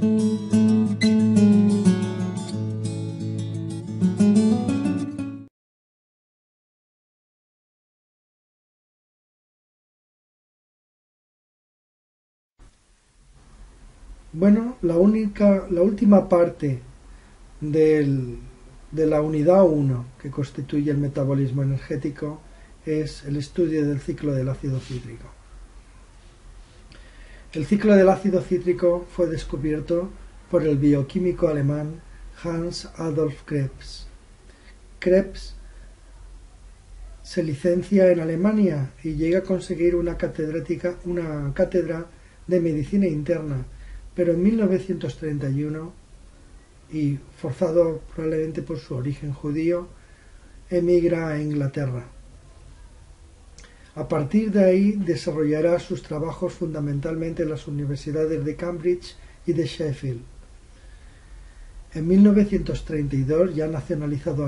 Bueno, la última parte de la unidad 1 que constituye el metabolismo energético es el estudio del ciclo del ácido cítrico. El ciclo del ácido cítrico fue descubierto por el bioquímico alemán Hans Adolf Krebs. Krebs se licencia en Alemania y llega a conseguir una cátedra de medicina interna, pero en 1931, y forzado probablemente por su origen judío, emigra a Inglaterra. A partir de ahí desarrollará sus trabajos fundamentalmente en las universidades de Cambridge y de Sheffield. En 1932, ya nacionalizado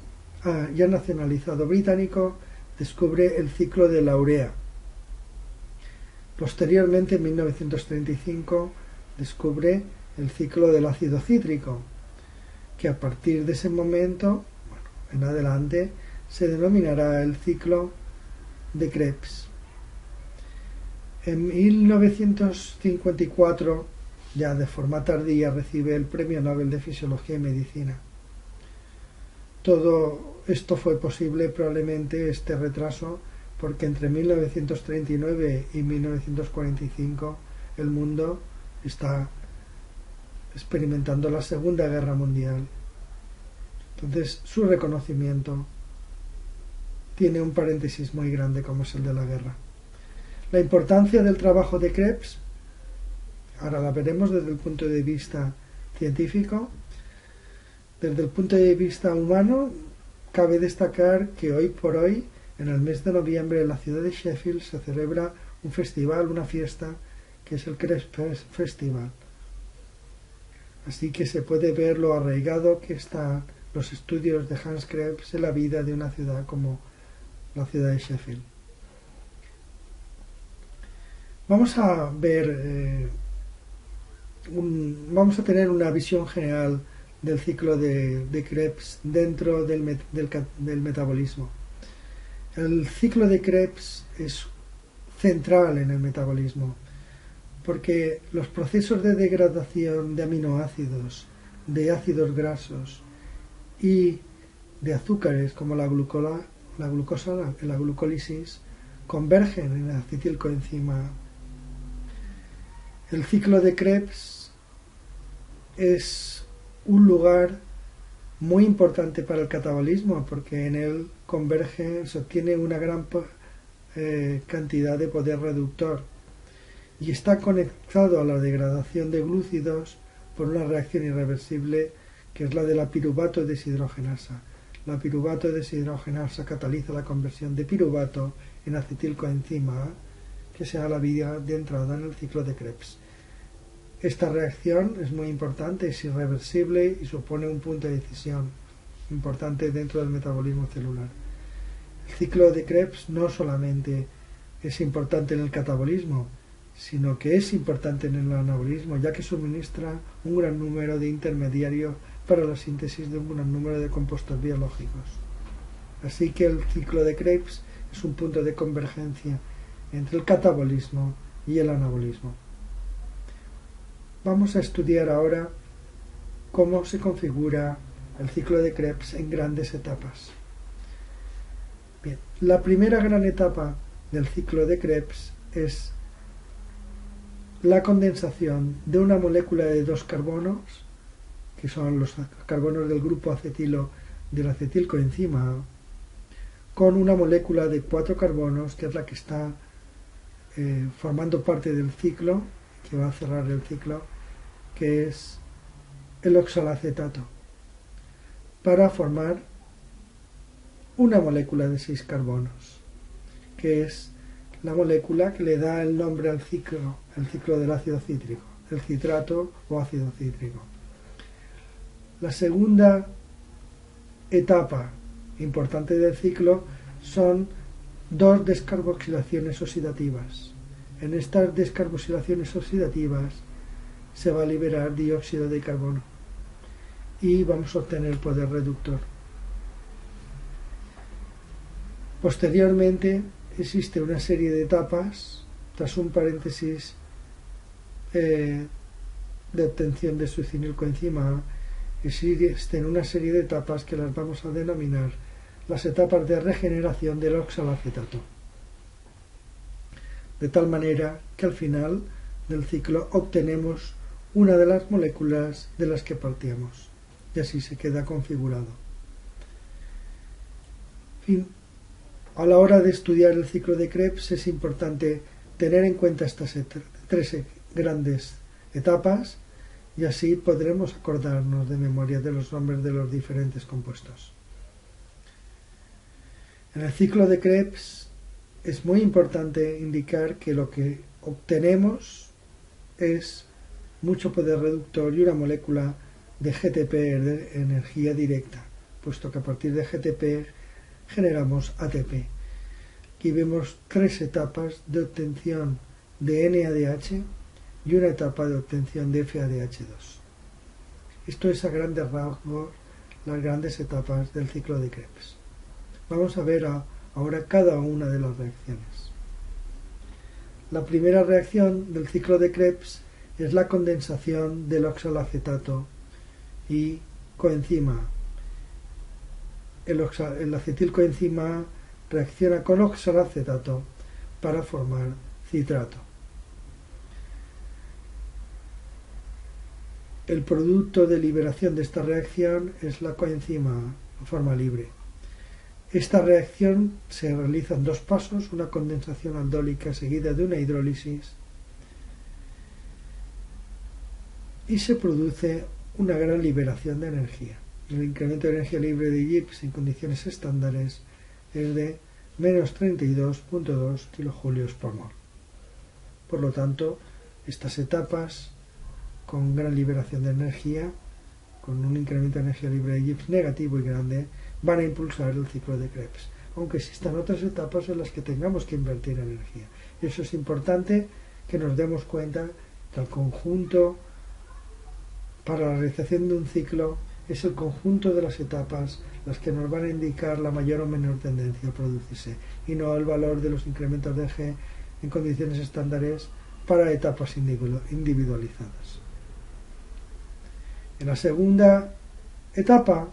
británico, descubre el ciclo de la urea. Posteriormente, en 1935, descubre el ciclo del ácido cítrico, que a partir de ese momento, en adelante, se denominará el ciclo de Krebs. En 1954, ya de forma tardía, recibe el Premio Nobel de Fisiología y Medicina. Todo esto fue posible, probablemente este retraso, porque entre 1939 y 1945 el mundo está experimentando la Segunda Guerra Mundial. Entonces su reconocimiento tiene un paréntesis muy grande, como es el de la guerra. La importancia del trabajo de Krebs, ahora la veremos desde el punto de vista científico. Desde el punto de vista humano, cabe destacar que hoy por hoy, en el mes de noviembre, en la ciudad de Sheffield se celebra un festival, una fiesta, que es el Krebs Festival. Así que se puede ver lo arraigado que están los estudios de Hans Krebs en la vida de una ciudad como la ciudad de Sheffield. Vamos a ver, vamos a tener una visión general del ciclo de Krebs dentro del metabolismo. El ciclo de Krebs es central en el metabolismo, porque los procesos de degradación de aminoácidos, de ácidos grasos y de azúcares como la glucosa, la glucólisis, convergen en la acetilcoenzima. El ciclo de Krebs es un lugar muy importante para el catabolismo, porque en él se obtiene una gran cantidad de poder reductor y está conectado a la degradación de glúcidos por una reacción irreversible que es la de la piruvato deshidrogenasa. La piruvato deshidrogenasa cataliza la conversión de piruvato en acetilcoenzima A, que sea la vía de entrada en el ciclo de Krebs. Esta reacción es muy importante, es irreversible y supone un punto de decisión importante dentro del metabolismo celular. El ciclo de Krebs no solamente es importante en el catabolismo, sino que es importante en el anabolismo, ya que suministra un gran número de intermediarios para la síntesis de un gran número de compuestos biológicos. Así que el ciclo de Krebs es un punto de convergencia entre el catabolismo y el anabolismo. Vamos a estudiar ahora cómo se configura el ciclo de Krebs en grandes etapas. Bien, la primera gran etapa del ciclo de Krebs es la condensación de una molécula de 2 carbonos, que son los carbonos del grupo acetilo del acetilcoenzima A, con una molécula de 4 carbonos, que es la que está formando parte del ciclo, que va a cerrar el ciclo, que es el oxalacetato, para formar una molécula de 6 carbonos, que es la molécula que le da el nombre al ciclo, el ciclo del ácido cítrico, el citrato o ácido cítrico. La segunda etapa importante del ciclo son 2 descarboxilaciones oxidativas. En estas descarboxilaciones oxidativas se va a liberar dióxido de carbono y vamos a obtener poder reductor. Posteriormente existe una serie de etapas, tras un paréntesis, de obtención de succinilcoenzima A. Existen una serie de etapas que las vamos a denominar las etapas de regeneración del oxalacetato, de tal manera que al final del ciclo obtenemos una de las moléculas de las que partíamos, y así se queda configurado. En fin, a la hora de estudiar el ciclo de Krebs es importante tener en cuenta estas tres grandes etapas, y así podremos acordarnos de memoria de los nombres de los diferentes compuestos. En el ciclo de Krebs es muy importante indicar que lo que obtenemos es mucho poder reductor y una molécula de GTP, de energía directa, puesto que a partir de GTP generamos ATP. Aquí vemos tres etapas de obtención de NADH y una etapa de obtención de FADH2. Esto es a grandes rasgos las grandes etapas del ciclo de Krebs. Vamos a ver ahora cada una de las reacciones. La primera reacción del ciclo de Krebs es la condensación del oxalacetato y coenzima. El acetilcoenzima A reacciona con oxalacetato para formar citrato. El producto de liberación de esta reacción es la coenzima A en forma libre. Esta reacción se realiza en dos pasos, una condensación aldólica seguida de una hidrólisis, y se produce una gran liberación de energía. El incremento de energía libre de Gibbs en condiciones estándares es de menos 32.2 kilojulios por mol. Por lo tanto, estas etapas con gran liberación de energía, con un incremento de energía libre de Gibbs negativo y grande, van a impulsar el ciclo de Krebs, aunque existan otras etapas en las que tengamos que invertir energía. Eso es importante que nos demos cuenta que el conjunto para la realización de un ciclo es el conjunto de las etapas las que nos van a indicar la mayor o menor tendencia a producirse, y no el valor de los incrementos de G en condiciones estándares para etapas individualizadas. En la segunda etapa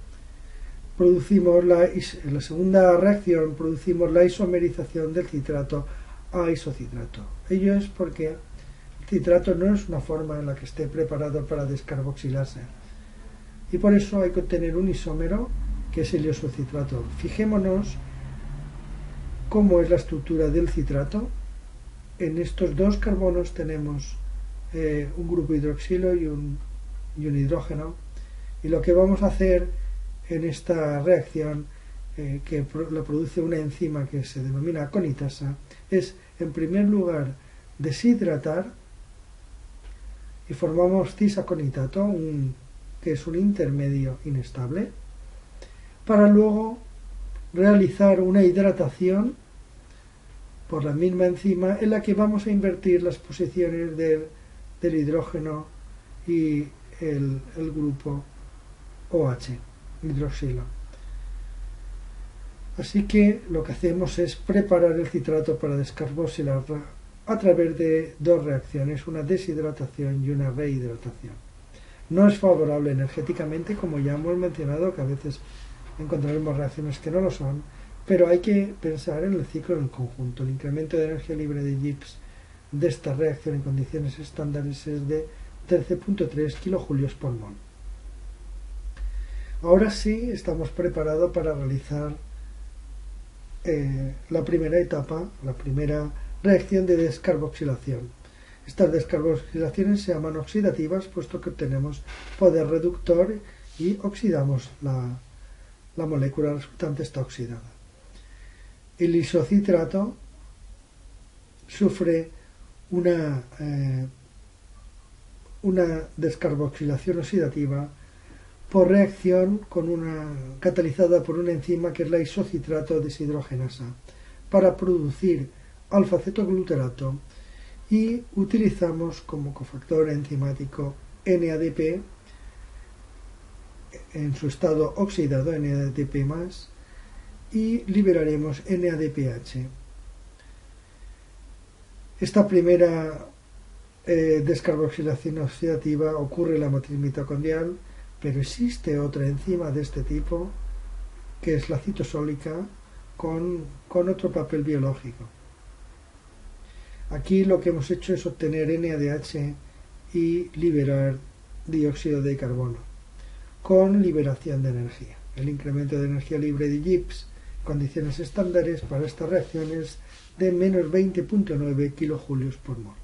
en la segunda reacción producimos la isomerización del citrato a isocitrato. Ello es porque el citrato no es una forma en la que esté preparado para descarboxilarse, y por eso hay que obtener un isómero que es el isocitrato. Fijémonos cómo es la estructura del citrato. En estos dos carbonos tenemos un grupo hidroxilo y un hidrógeno, y lo que vamos a hacer en esta reacción, que lo produce una enzima que se denomina aconitasa, es en primer lugar deshidratar y formamos cisaconitato, que es un intermedio inestable, para luego realizar una hidratación por la misma enzima en la que vamos a invertir las posiciones del hidrógeno y el grupo OH, hidroxilo. Así que lo que hacemos es preparar el citrato para descarboxilarlo a través de dos reacciones, una deshidratación y una rehidratación. No es favorable energéticamente, como ya hemos mencionado, que a veces encontraremos reacciones que no lo son, pero hay que pensar en el ciclo en conjunto. El incremento de energía libre de Gibbs de esta reacción en condiciones estándares es de 13.3 kilojulios por mol. Ahora sí estamos preparados para realizar la primera etapa, la primera reacción de descarboxilación. Estas descarboxilaciones se llaman oxidativas, puesto que obtenemos poder reductor y oxidamos la molécula resultante está oxidada. El isocitrato sufre una descarboxilación oxidativa por reacción catalizada por una enzima que es la isocitrato deshidrogenasa, para producir alfa-cetoglutarato y utilizamos como cofactor enzimático NADP en su estado oxidado, NADP+, y liberaremos NADPH. Esta primera descarboxilación oxidativa ocurre en la matriz mitocondrial, pero existe otra enzima de este tipo, que es la citosólica, con otro papel biológico. Aquí lo que hemos hecho es obtener NADH y liberar dióxido de carbono, con liberación de energía. El incremento de energía libre de Gibbs, condiciones estándares para estas reacciones de menos 20.9 kilojulios por mol.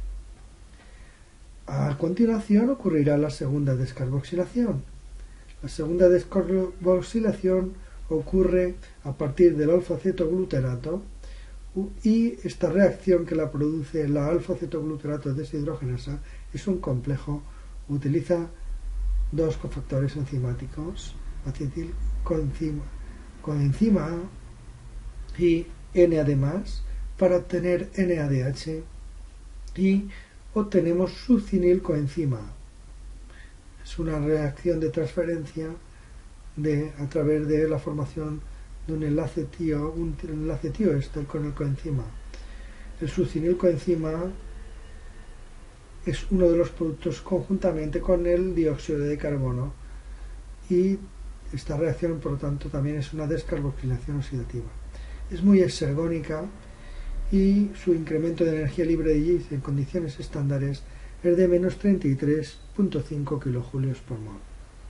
A continuación ocurrirá la segunda descarboxilación. La segunda descarboxilación ocurre a partir del alfa-cetoglutarato, y esta reacción que la produce la alfa-cetoglutarato deshidrogenasa es un complejo, utiliza dos cofactores enzimáticos, acetilcoenzima A y NAD+, para obtener NADH, y obtenemos succinilcoenzima A. Es una reacción de transferencia a través de la formación de un enlace tío éster con el coenzima. El succinilcoenzima A es uno de los productos conjuntamente con el dióxido de carbono, y esta reacción por lo tanto también es una descarboxilación oxidativa. Es muy exergónica y su incremento de energía libre de Gibbs en condiciones estándares es de menos 33.5 kilojulios por mol.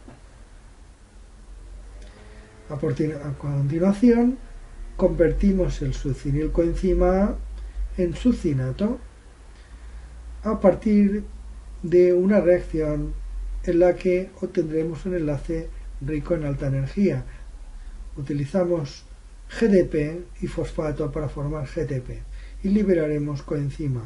A continuación, convertimos el succinilcoenzima A en succinato a partir de una reacción en la que obtendremos un enlace rico en alta energía. Utilizamos GDP y fosfato para formar GTP y liberaremos coenzima.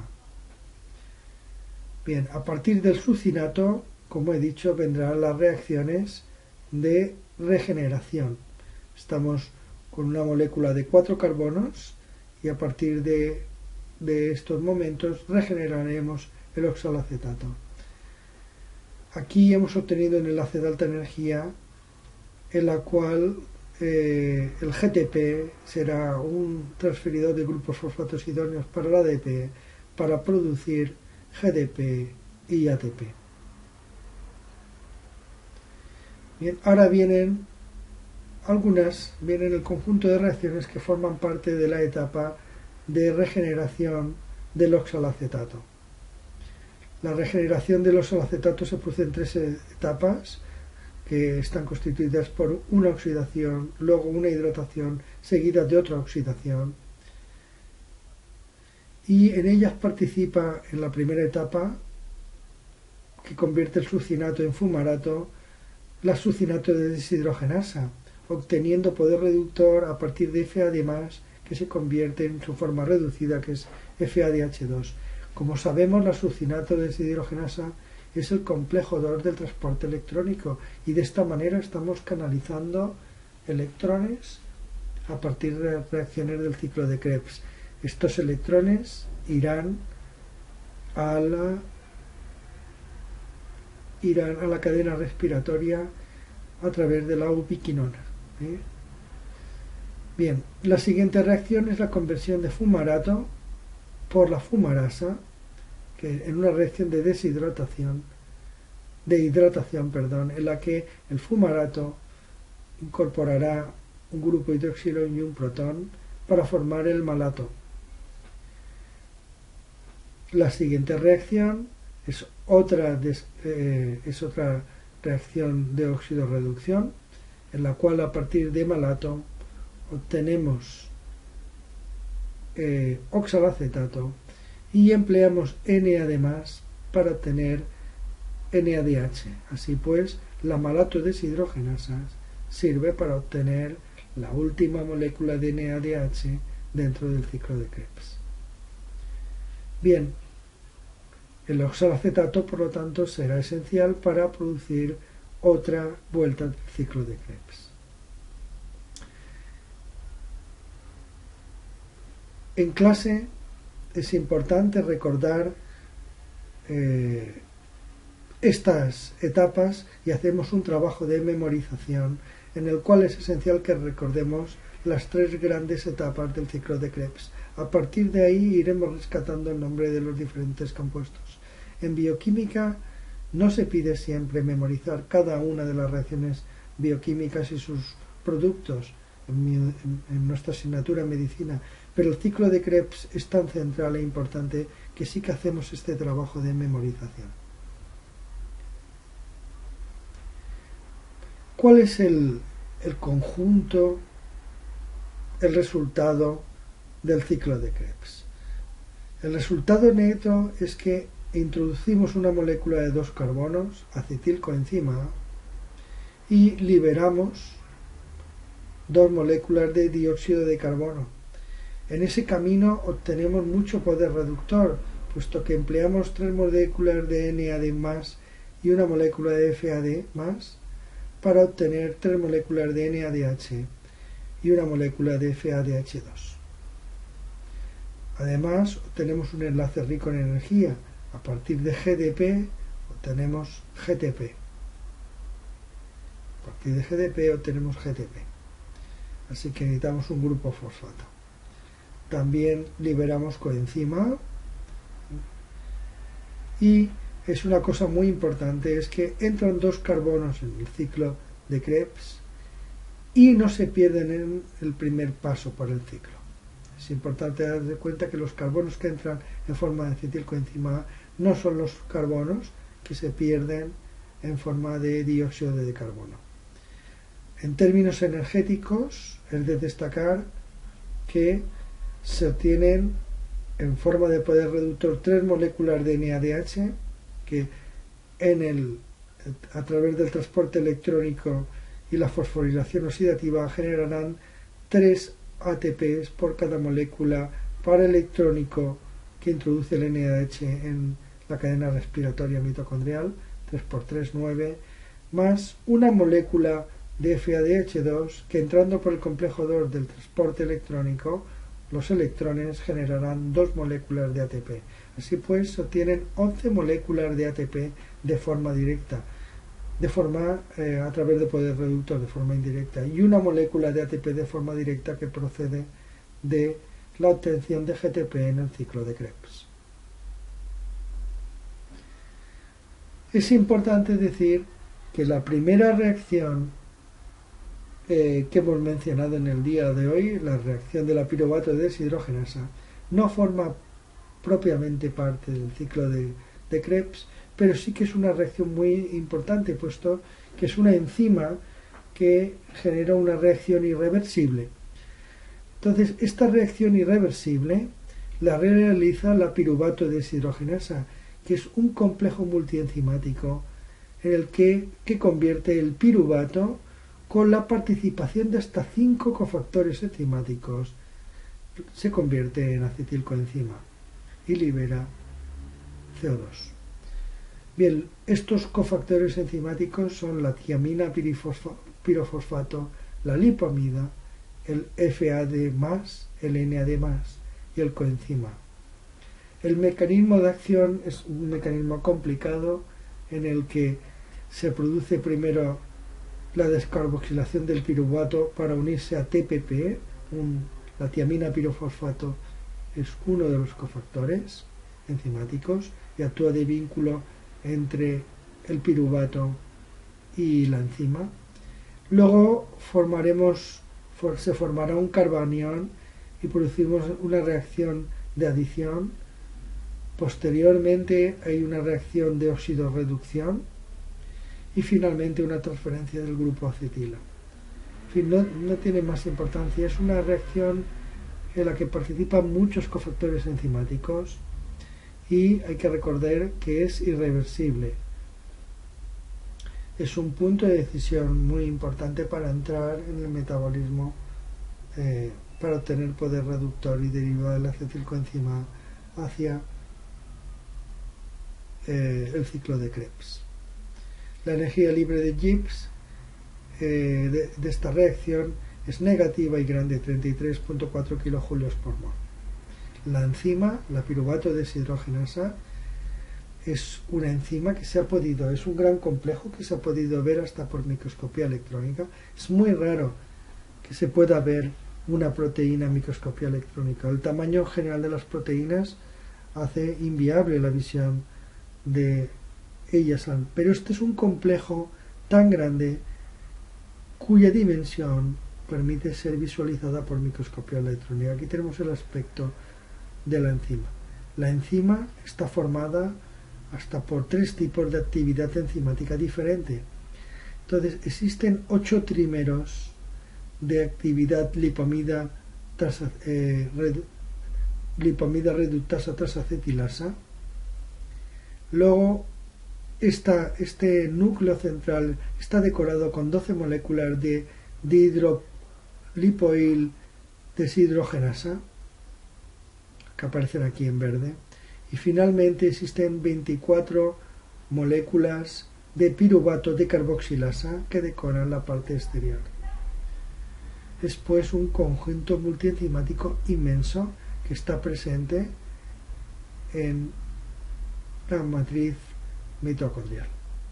Bien, a partir del succinato, como he dicho, vendrán las reacciones de regeneración. Estamos con una molécula de 4 carbonos y a partir de estos momentos regeneraremos el oxalacetato. Aquí hemos obtenido un enlace de alta energía en la cual el GTP será un transferidor de grupos fosfatos idóneos para el ADP para producir GDP y ATP. Bien, ahora vienen el conjunto de reacciones que forman parte de la etapa de regeneración del oxalacetato. La regeneración del oxalacetato se produce en 3 etapas, que están constituidas por una oxidación, luego una hidratación, seguida de otra oxidación. Y en ellas participa, en la primera etapa, que convierte el succinato en fumarato, la succinato de deshidrogenasa, obteniendo poder reductor a partir de FAD+, que se convierte en su forma reducida, que es FADH2. Como sabemos, la succinato de deshidrogenasa es el complejo 2 del transporte electrónico, y de esta manera estamos canalizando electrones a partir de reacciones del ciclo de Krebs. Estos electrones irán a la cadena respiratoria a través de la ubiquinona. Bien, la siguiente reacción es la conversión de fumarato por la fumarasa, que en una reacción de hidratación, en la que el fumarato incorporará un grupo hidroxilo y un protón para formar el malato. La siguiente reacción es otra reacción de oxidorreducción, en la cual a partir de malato obtenemos oxalacetato y empleamos NAD+ para obtener NADH. Así pues, la malato deshidrogenasa sirve para obtener la última molécula de NADH dentro del ciclo de Krebs. Bien, el oxalacetato, por lo tanto, será esencial para producir otra vuelta del ciclo de Krebs. En clase es importante recordar estas etapas y hacemos un trabajo de memorización en el cual es esencial que recordemos las 3 grandes etapas del ciclo de Krebs. A partir de ahí iremos rescatando el nombre de los diferentes compuestos. En bioquímica no se pide siempre memorizar cada una de las reacciones bioquímicas y sus productos en nuestra asignatura en medicina, pero el ciclo de Krebs es tan central e importante que sí que hacemos este trabajo de memorización. ¿Cuál es el conjunto, el resultado del ciclo de Krebs? El resultado neto es que introducimos una molécula de 2 carbonos, acetilcoenzima A, y liberamos 2 moléculas de dióxido de carbono. En ese camino obtenemos mucho poder reductor, puesto que empleamos 3 moléculas de NAD+ y una molécula de FAD+, para obtener 3 moléculas de NADH y una molécula de FADH2. Además, obtenemos un enlace rico en energía. A partir de GDP obtenemos GTP. A partir de GDP obtenemos GTP. Así que necesitamos un grupo fosfato. También liberamos coenzima A. Y es una cosa muy importante, es que entran 2 carbonos en el ciclo de Krebs y no se pierden en el primer paso por el ciclo. Es importante darse cuenta que los carbonos que entran en forma de acetilcoenzima A no son los carbonos que se pierden en forma de dióxido de carbono. En términos energéticos, es de destacar que se obtienen en forma de poder reductor 3 moléculas de NADH que a través del transporte electrónico y la fosforilación oxidativa generarán 3 ATPs por cada molécula para electrónico que introduce el NADH en la cadena respiratoria mitocondrial, 3 por 3, 9, más una molécula de FADH2 que entrando por el complejo 2 del transporte electrónico, los electrones generarán 2 moléculas de ATP. Así pues, se obtienen 11 moléculas de ATP de forma directa, a través de poder reductor de forma indirecta, y una molécula de ATP de forma directa que procede de la obtención de GTP en el ciclo de Krebs. Es importante decir que la primera reacción que hemos mencionado en el día de hoy, la reacción de la piruvato de deshidrogenasa, no forma propiamente parte del ciclo de Krebs, pero sí que es una reacción muy importante, puesto que es una enzima que genera una reacción irreversible. Entonces, esta reacción irreversible la realiza la piruvato de deshidrogenasa, que es un complejo multienzimático en el que convierte el piruvato con la participación de hasta 5 cofactores enzimáticos, se convierte en acetilcoenzima y libera CO2. Bien, estos cofactores enzimáticos son la tiamina pirofosfato, la lipamida, el FAD+, el NAD+, y el coenzima. El mecanismo de acción es un mecanismo complicado en el que se produce primero la descarboxilación del piruvato para unirse a TPP, la tiamina pirofosfato es uno de los cofactores enzimáticos y actúa de vínculo entre el piruvato y la enzima. Luego se formará un carbanión y producimos una reacción de adición. Posteriormente hay una reacción de oxidorreducción y finalmente una transferencia del grupo acetilo. En fin, no tiene más importancia, es una reacción en la que participan muchos cofactores enzimáticos y hay que recordar que es irreversible. Es un punto de decisión muy importante para entrar en el metabolismo, para obtener poder reductor y derivado del acetilcoenzima hacia el ciclo de Krebs. La energía libre de Gibbs de esta reacción es negativa y grande, 33.4 kilojulios por mol. La enzima, la piruvato deshidrogenasa, es una enzima que es un gran complejo que se ha podido ver hasta por microscopía electrónica. Es muy raro que se pueda ver una proteína en microscopía electrónica. El tamaño general de las proteínas hace inviable la visión de ellas. Pero este es un complejo tan grande cuya dimensión permite ser visualizada por microscopía electrónica. Aquí tenemos el aspecto de la enzima. La enzima está formada hasta por 3 tipos de actividad enzimática diferente. Entonces existen 8 trímeros de actividad lipamida reductasa transacetilasa. Luego este núcleo central está decorado con 12 moléculas de dihidrolipoil deshidrogenasa, que aparecen aquí en verde. Y finalmente existen 24 moléculas de piruvato de carboxilasa que decoran la parte exterior. Es pues un conjunto multienzimático inmenso que está presente en la matriz mitocondrial.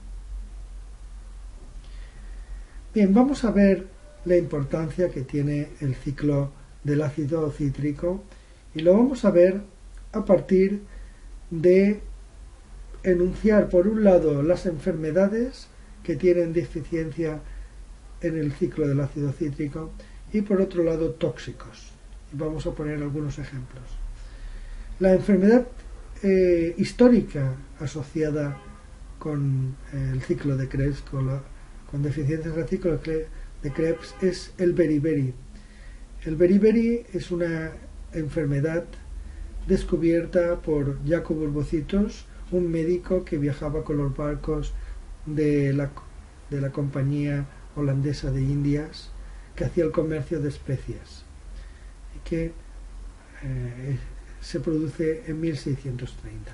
Bien, vamos a ver la importancia que tiene el ciclo del ácido cítrico y lo vamos a ver a partir de enunciar por un lado las enfermedades que tienen deficiencia en el ciclo del ácido cítrico y por otro lado tóxicos. Y vamos a poner algunos ejemplos. La enfermedad histórica asociada con el ciclo de Krebs, con deficiencias del ciclo de Krebs, es el beriberi. El beriberi es una enfermedad descubierta por Jacob Urbocitos, un médico que viajaba con los barcos de la compañía holandesa de Indias, que hacía el comercio de especias y que se produce en 1630.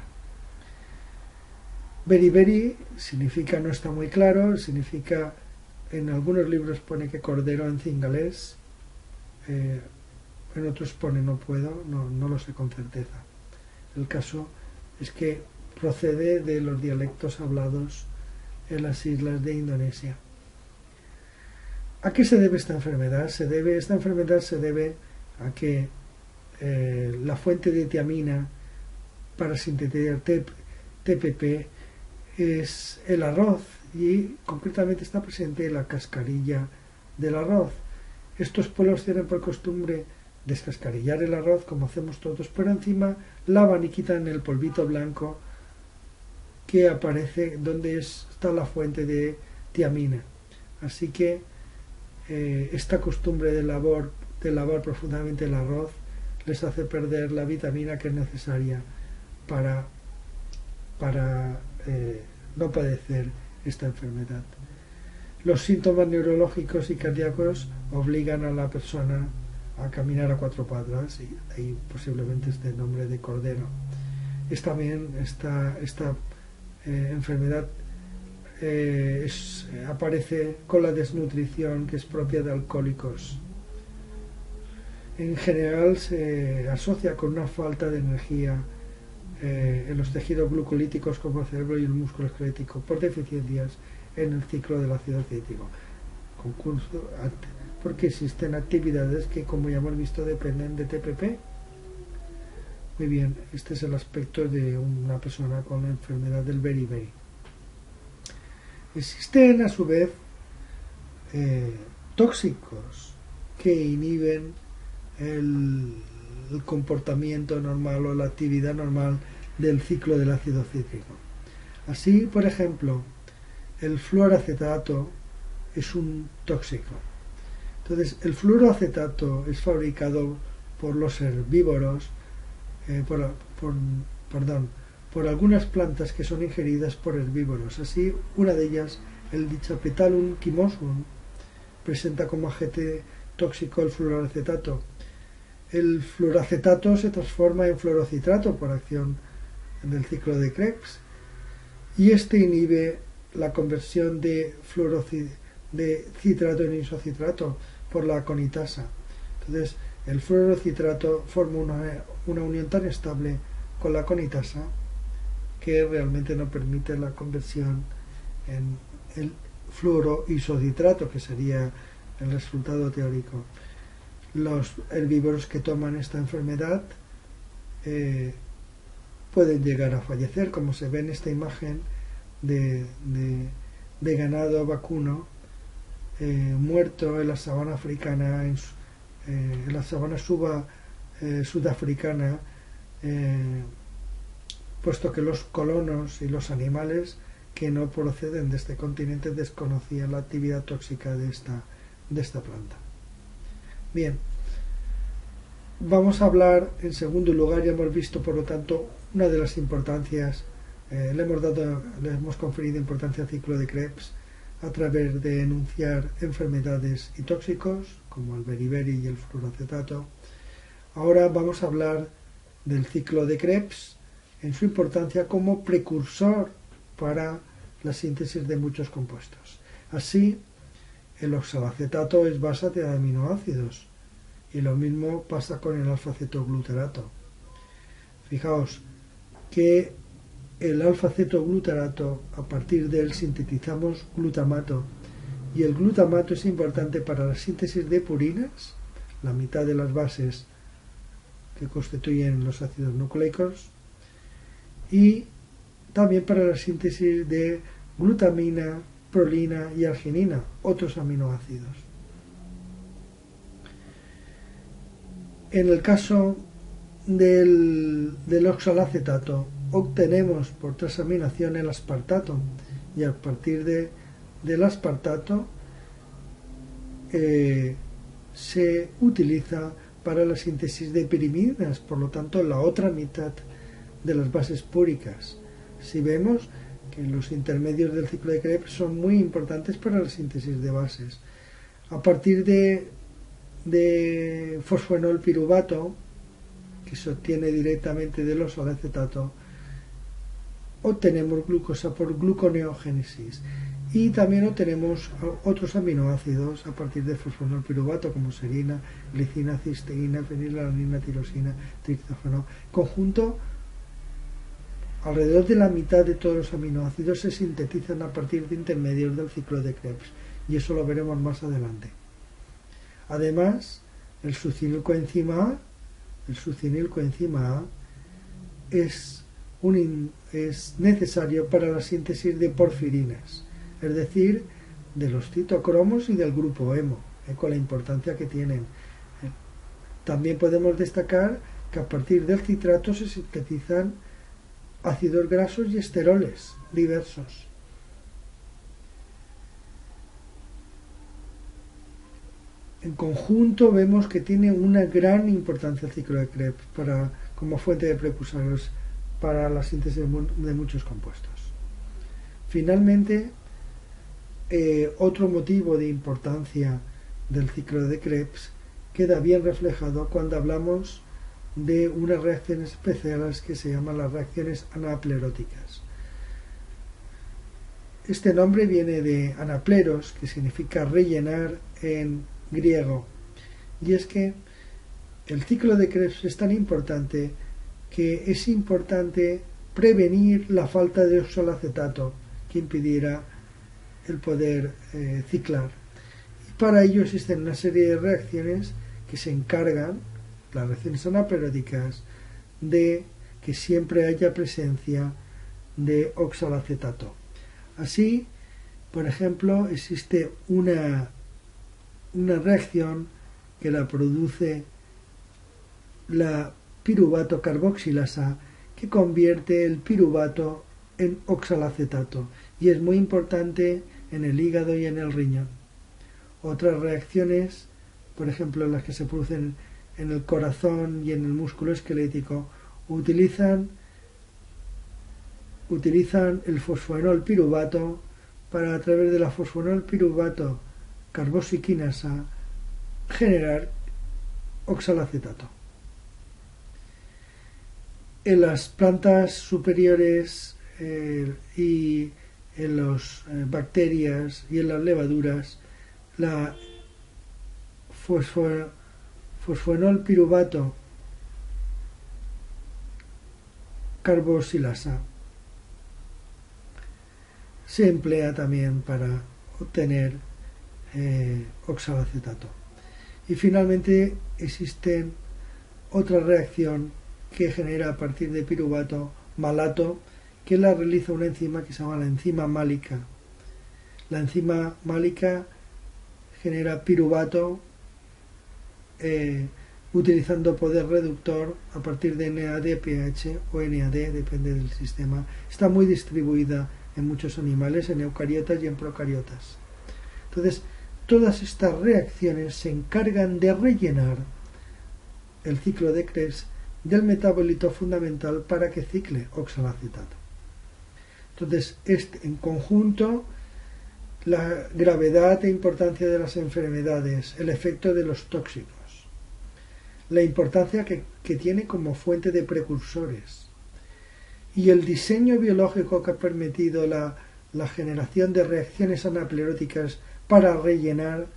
Beriberi significa, no está muy claro, significa, en algunos libros pone que cordero en cingalés, en otros pone no puedo, no lo sé con certeza. El caso es que procede de los dialectos hablados en las islas de Indonesia. ¿A qué se debe esta enfermedad? Esta enfermedad se debe a que la fuente de tiamina para sintetizar TPP es el arroz y concretamente está presente en la cascarilla del arroz. Estos pueblos tienen por costumbre descascarillar el arroz como hacemos todos, pero encima lavan y quitan el polvito blanco que aparece donde está la fuente de tiamina. Así que esta costumbre de lavar profundamente el arroz les hace perder la vitamina que es necesaria para no padecer esta enfermedad. Los síntomas neurológicos y cardíacos obligan a la persona a caminar a 4 patas y ahí posiblemente este nombre de cordero. Esta enfermedad aparece con la desnutrición que es propia de alcohólicos. En general se asocia con una falta de energía en los tejidos glucolíticos como el cerebro y el músculo esquelético por deficiencias en el ciclo del ácido cítrico, porque existen actividades que, como ya hemos visto, dependen de TPP. Muy bien, este es el aspecto de una persona con la enfermedad del beriberi. Existen a su vez tóxicos que inhiben el comportamiento normal o la actividad normal del ciclo del ácido cítrico. Así, por ejemplo, el fluoroacetato es un tóxico. Entonces, el fluoroacetato es fabricado por los herbívoros, por algunas plantas que son ingeridas por herbívoros. Así, una de ellas, el Dichapetalum quimosum, presenta como agente tóxico el fluoroacetato. El fluoroacetato se transforma en fluorocitrato por acción del ciclo de Krebs y este inhibe la conversión de citrato en isocitrato por la conitasa. Entonces, el fluorocitrato forma una unión tan estable con la conitasa que realmente no permite la conversión en el fluoroisocitrato, que sería el resultado teórico. Los herbívoros que toman esta enfermedad pueden llegar a fallecer, como se ve en esta imagen de ganado vacuno muerto en la sabana africana, en la sabana sudafricana, puesto que los colonos y los animales que no proceden de este continente desconocían la actividad tóxica de esta planta. Bien, vamos a hablar en segundo lugar, ya hemos visto por lo tanto una de las importancias, le hemos conferido importancia al ciclo de Krebs a través de enunciar enfermedades y tóxicos como el beriberi y el fluoroacetato. Ahora vamos a hablar del ciclo de Krebs en su importancia como precursor para la síntesis de muchos compuestos. Así, el oxalacetato es base de aminoácidos y lo mismo pasa con el alfa-cetoglutarato. Fijaos que el alfa-cetoglutarato, a partir de él sintetizamos glutamato, y el glutamato es importante para la síntesis de purinas, la mitad de las bases que constituyen los ácidos nucleicos, y también para la síntesis de glutamina, prolina y arginina, otros aminoácidos. En el caso del oxalacetato obtenemos por transaminación el aspartato, y a partir del aspartato se utiliza para la síntesis de pirimidinas, por lo tanto la otra mitad de las bases púricas. Si vemos que los intermedios del ciclo de Krebs son muy importantes para la síntesis de bases. A partir de fosfoenol piruvato, que se obtiene directamente del oxalacetato, obtenemos glucosa por gluconeogénesis, y también obtenemos otros aminoácidos a partir de fosfonol piruvato como serina, glicina, cisteína, fenilalanina, tirosina, triptófano. Conjunto, alrededor de la mitad de todos los aminoácidos se sintetizan a partir de intermedios del ciclo de Krebs, y eso lo veremos más adelante. Además, el succinilcoenzima A es necesario para la síntesis de porfirinas, es decir, de los citocromos y del grupo hemo, con la importancia que tienen. También podemos destacar que a partir del citrato se sintetizan ácidos grasos y esteroles diversos. En conjunto vemos que tiene una gran importancia el ciclo de Krebs como fuente de precursores para la síntesis de muchos compuestos. Finalmente, otro motivo de importancia del ciclo de Krebs queda bien reflejado cuando hablamos de unas reacciones especiales que se llaman las reacciones anapleróticas. Este nombre viene de anapleros, que significa rellenar en griego, y es que el ciclo de Krebs es tan importante que es importante prevenir la falta de oxalacetato que impidiera el poder ciclar. Y para ello existen una serie de reacciones que se encargan, las reacciones anapleróticas, de que siempre haya presencia de oxalacetato. Así, por ejemplo, existe una reacción que la produce la piruvato carboxilasa, que convierte el piruvato en oxalacetato, y es muy importante en el hígado y en el riñón. Otras reacciones, por ejemplo las que se producen en el corazón y en el músculo esquelético, utilizan el fosfoenol piruvato para, a través de la fosfoenol piruvato carboxiquinasa, generar oxalacetato. En las plantas superiores y en las bacterias y en las levaduras, la fosfonol piruvato carboxilasa se emplea también para obtener oxalacetato. Y finalmente existe otra reacción que genera a partir de piruvato malato, que la realiza una enzima que se llama la enzima málica. La enzima málica genera piruvato utilizando poder reductor a partir de NADPH o NAD, depende del sistema. Está muy distribuida en muchos animales, en eucariotas y en procariotas. Entonces, todas estas reacciones se encargan de rellenar el ciclo de Krebs del metabolito fundamental para que cicle oxalacetato. Entonces, en conjunto, la gravedad e importancia de las enfermedades, el efecto de los tóxicos, la importancia que tiene como fuente de precursores y el diseño biológico que ha permitido la generación de reacciones anapleróticas para rellenar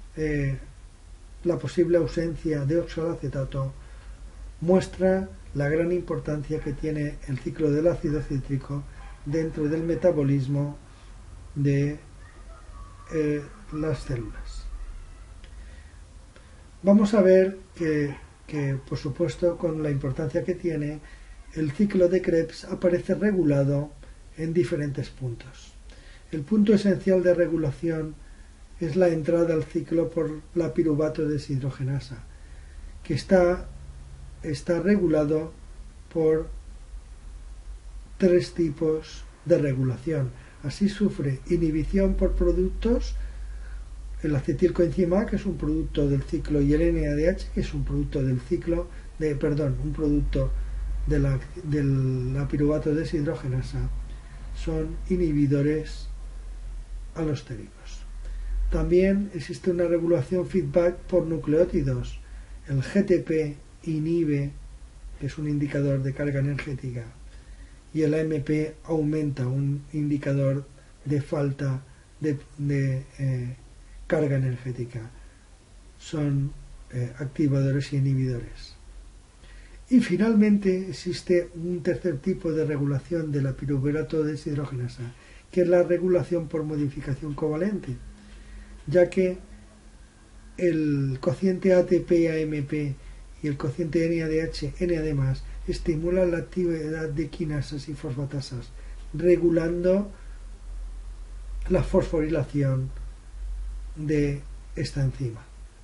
la posible ausencia de oxalacetato, muestra la gran importancia que tiene el ciclo del ácido cítrico dentro del metabolismo de las células. Vamos a ver que, por supuesto, con la importancia que tiene, el ciclo de Krebs aparece regulado en diferentes puntos. El punto esencial de regulación es la entrada al ciclo por la piruvato deshidrogenasa, que está regulado por tres tipos de regulación. Así sufre inhibición por productos, el acetilcoenzima A, que es un producto del ciclo, y el NADH, que es un producto del ciclo, un producto de la piruvato deshidrogenasa, son inhibidores alostéricos. También existe una regulación feedback por nucleótidos. El GTP inhibe, que es un indicador de carga energética, y el AMP aumenta, un indicador de falta de carga energética. Son activadores y inhibidores. Y finalmente existe un tercer tipo de regulación de la piruvato deshidrogenasa, que es la regulación por modificación covalente, ya que el cociente ATP-AMP y el cociente NADH-NAD+, estimulan la actividad de quinasas y fosfatasas, regulando la fosforilación de esta enzima.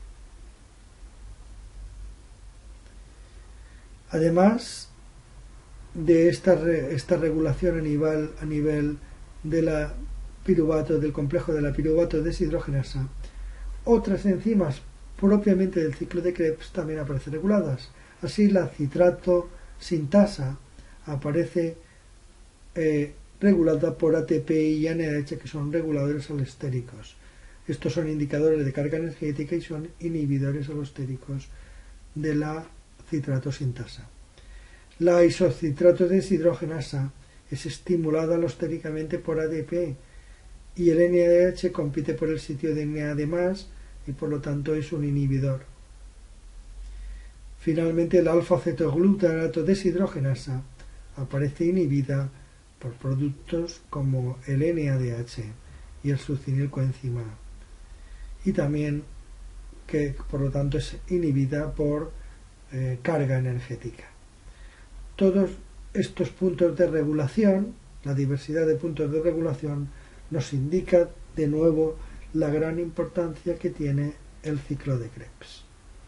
Además de esta regulación a nivel de la piruvato, del complejo de la piruvato deshidrogenasa, otras enzimas propiamente del ciclo de Krebs también aparecen reguladas. Así, la citrato sintasa aparece regulada por ATP y NADH, que son reguladores alostéricos. Estos son indicadores de carga energética y son inhibidores alostéricos de la citrato sintasa. La isocitrato deshidrogenasa es estimulada alostéricamente por ADP y el NADH compite por el sitio de NAD+, y por lo tanto es un inhibidor. Finalmente, el alfa-cetoglutarato deshidrogenasa aparece inhibida por productos como el NADH y el succinilcoenzima A, y también que por lo tanto es inhibida por carga energética. Todos estos puntos de regulación, la diversidad de puntos de regulación, nos indica de nuevo la gran importancia que tiene el ciclo de Krebs.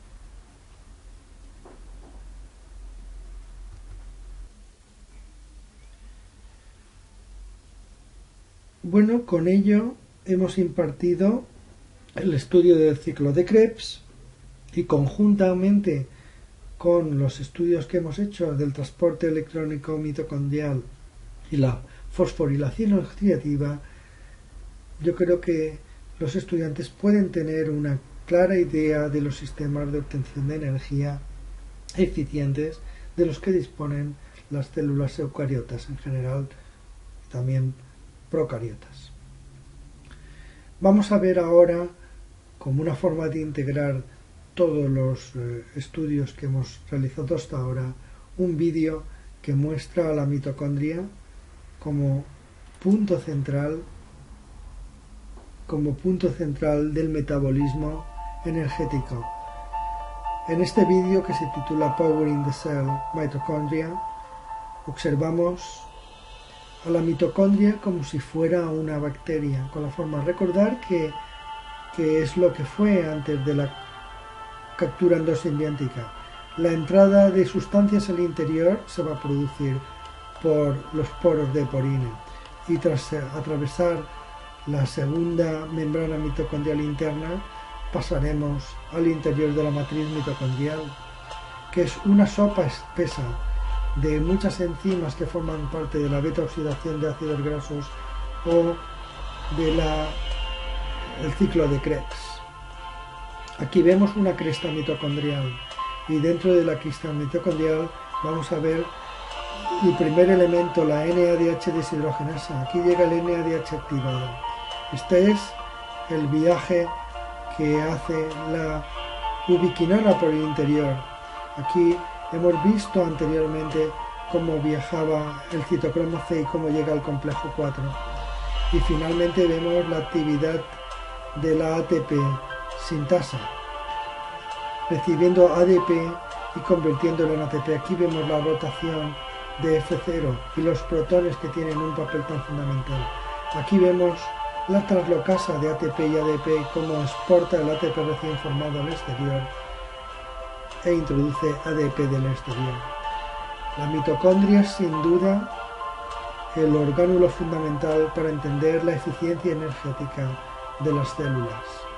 Bueno, con ello hemos impartido el estudio del ciclo de Krebs y conjuntamente con los estudios que hemos hecho del transporte electrónico mitocondrial y la fosforilación oxidativa, yo creo que los estudiantes pueden tener una clara idea de los sistemas de obtención de energía eficientes de los que disponen las células eucariotas en general y también procariotas. Vamos a ver ahora, como una forma de integrar todos los estudios que hemos realizado hasta ahora, un vídeo que muestra a la mitocondria como punto central del metabolismo energético. En este vídeo, que se titula Powering the Cell Mitochondria, observamos a la mitocondria como si fuera una bacteria, con la forma de recordar que es lo que fue antes de la captura endosimbiótica. La entrada de sustancias al interior se va a producir por los poros de porina, y tras atravesar la segunda membrana mitocondrial interna pasaremos al interior de la matriz mitocondrial, que es una sopa espesa de muchas enzimas que forman parte de la beta oxidación de ácidos grasos o del ciclo de Krebs. Aquí vemos una cresta mitocondrial, y dentro de la cresta mitocondrial vamos a ver el primer elemento, la NADH deshidrogenasa. Aquí llega el NADH activado. Este es el viaje que hace la ubiquinona por el interior. Aquí hemos visto anteriormente cómo viajaba el citocromo C y cómo llega al complejo 4. Y finalmente vemos la actividad de la ATP sintasa, recibiendo ADP y convirtiéndolo en ATP. Aquí vemos la rotación de F0 y los protones, que tienen un papel tan fundamental. Aquí vemos la translocasa de ATP y ADP, cómo exporta el ATP recién formado al exterior e introduce ADP del exterior. La mitocondria es sin duda el orgánulo fundamental para entender la eficiencia energética de las células.